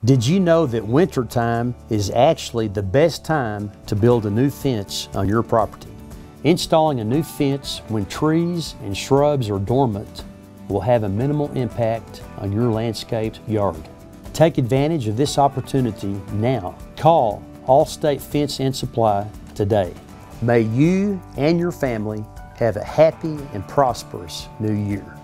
Did you know that wintertime is actually the best time to build a new fence on your property? Installing a new fence when trees and shrubs are dormant will have a minimal impact on your landscaped yard. Take advantage of this opportunity now. Call Allstate Fence and Supply today. May you and your family have a happy and prosperous new year.